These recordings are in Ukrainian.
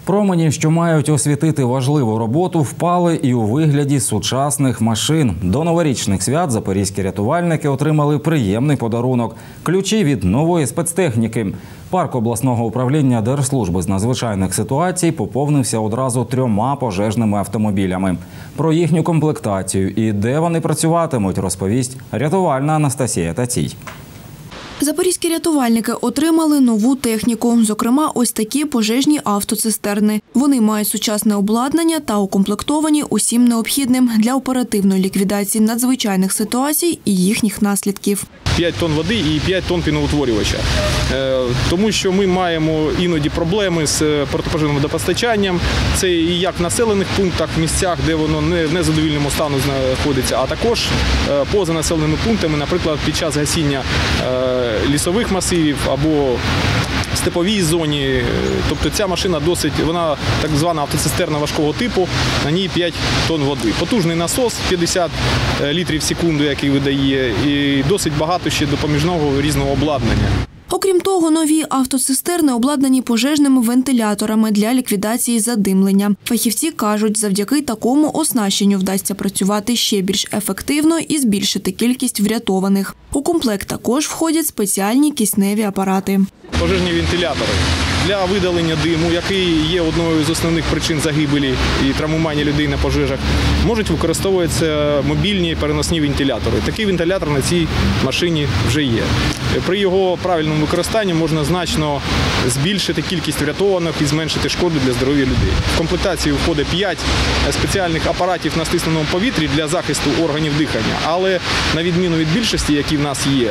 Промені, що мають освітити важливу роботу, впали і у вигляді сучасних машин. До новорічних свят запорізькі рятувальники отримали приємний подарунок – ключі від нової спецтехніки. Парк обласного управління Держслужби з надзвичайних ситуацій поповнився одразу 3 пожежними автомобілями. Про їхню комплектацію і де вони працюватимуть, розповість рятувальна Анастасія Тацій. Запорізькі рятувальники отримали нову техніку, зокрема ось такі пожежні автоцистерни. Вони мають сучасне обладнання та укомплектовані усім необхідним для оперативної ліквідації надзвичайних ситуацій і їхніх наслідків. 5 тонн води і 5 тонн піноутворювача. Тому що ми маємо іноді проблеми з протипожежним водопостачанням. Це і як в населених пунктах, місцях, де воно не в незадовільному стану знаходиться, а також поза населеними пунктами, наприклад, під час гасіння лісових масивів або в степовій зоні. Тобто ця машина вона так звана автоцистерна важкого типу, на ній 5 тонн води. Потужний насос, 50 літрів в секунду, який видає, і досить багато ще допоміжного різного обладнання. Окрім того, нові автоцистерни обладнані пожежними вентиляторами для ліквідації задимлення. Фахівці кажуть, завдяки такому оснащенню вдасться працювати ще більш ефективно і збільшити кількість врятованих. У комплект також входять спеціальні кисневі апарати. Пожежні вентилятори для видалення диму, який є одною з основних причин загибелі і травмування людей на пожежах, можуть використовуватися мобільні переносні вентилятори. Такий вентилятор на цій машині вже є. При його правильному використанні можна значно збільшити кількість врятованих і зменшити шкоду для здоров'я людей. В комплектацію входить 5 спеціальних апаратів на стисненому повітрі для захисту органів дихання. Але на відміну від більшості, які в нас є,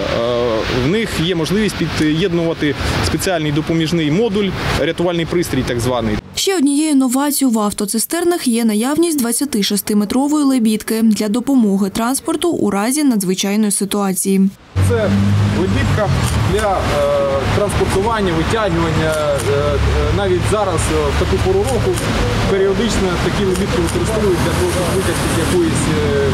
в них є можливість під'єднувати спеціальний допоміжний модуль, рятувальний пристрій так званий. Ще однією новацією в автоцистернах є наявність 26-метрової лебідки для допомоги транспорту у разі надзвичайної ситуації. Це лебідка для транспортування, витягування. Навіть зараз, в таку пору року, періодично такі лебідки використовують для того, щоб витягти з якоїсь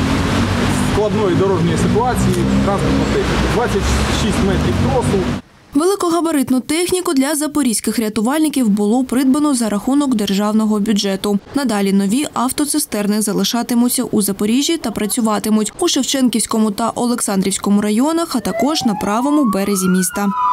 складної дорожньої ситуації транспортну техніку. 26 метрів тросу. Великогабаритну техніку для запорізьких рятувальників було придбано за рахунок державного бюджету. Надалі нові автоцистерни залишатимуться у Запоріжжі та працюватимуть у Шевченківському та Олександрівському районах, а також на правому березі міста.